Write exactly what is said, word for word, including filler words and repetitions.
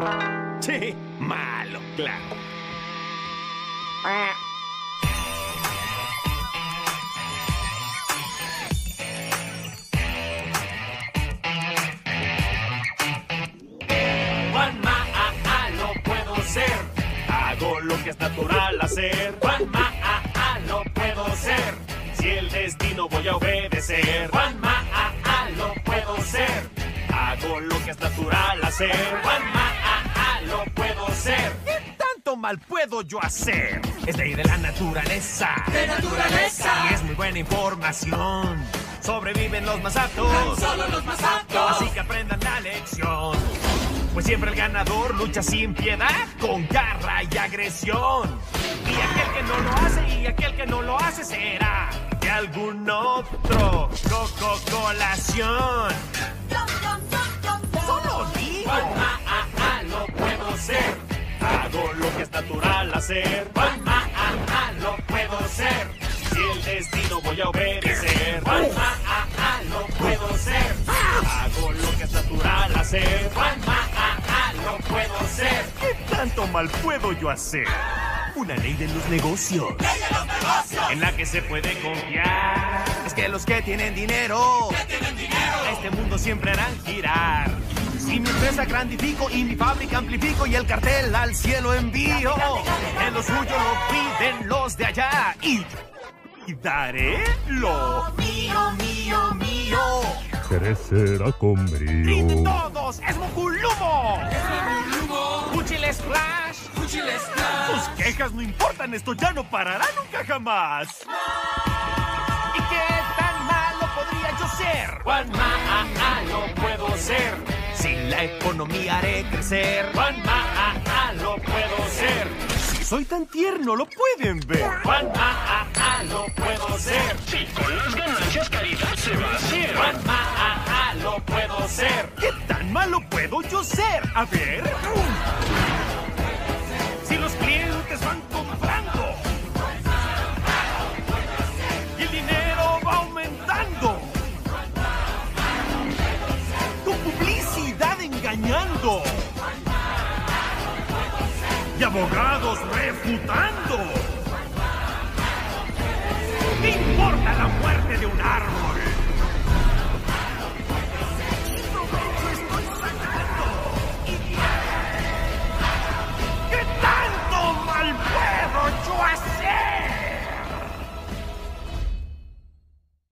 Sí, malo, claro. Juanma, ah, ah, lo puedo ser. Hago lo que es natural hacer. Juanma, ah, ah, lo puedo ser. Si el destino voy a obedecer. Juanma, ah, ah, lo puedo ser. Hago lo que es natural hacer. Juanma, ah, ah, lo puedo ser. ¿Qué tanto mal puedo yo hacer? Es ley de la naturaleza. ¡De naturaleza! Y es muy buena información. Sobreviven los más aptos. ¡Tan solo los más aptos! Así que aprendan la lección. Pues siempre el ganador lucha sin piedad, con garra y agresión. Y aquel que no lo hace, y aquel que no lo hace será de algún otro. Coco-colación. Solo digo. Juanma, ah, ah, lo puedo ser. Hago lo que es natural hacer. Juanma, ah, ah, lo puedo ser. Si el destino voy a obedecer. Juanma, ah, ah, lo puedo ser. Hago lo que es natural hacer. Juanma, ah, ah, lo puedo ser. ¿Qué tanto mal puedo yo hacer? Una ley de los negocios. ¡Ley de los negocios! En la que se puede confiar. Es que los que tienen dinero, ¡Que tienen dinero! a este mundo siempre harán girar. Si mi empresa grandifico y mi fábrica amplifico y el cartel al cielo envío, en lo suyo lo piden los de allá y, y daré lo mío, mío, mío. Crecerá con ¡Griten brío. todos! ¡Es Moculumo! ¡Lumo! ¡Fuchile Splash! ¡Fuchil Splash! Sus quejas no importan, esto ya no parará nunca jamás. ¿Y qué tan malo podría yo ser? Juanma, ah, ah, lo puedo ser. Si la economía haré crecer. Juanma, ah, ah, lo puedo ser. Si soy tan tierno, lo pueden ver. Juanma, ah, ah, lo puedo ser. Si con las ganancias caridad se va a hacer. Juanma, ah, ah, lo puedo ser. ¿Qué tan malo puedo yo ser? A ver. Si los clientes van comprando y el dinero va aumentando, tu publicidad engañando y abogados refutando. ¿Qué importa la muerte de un árbol?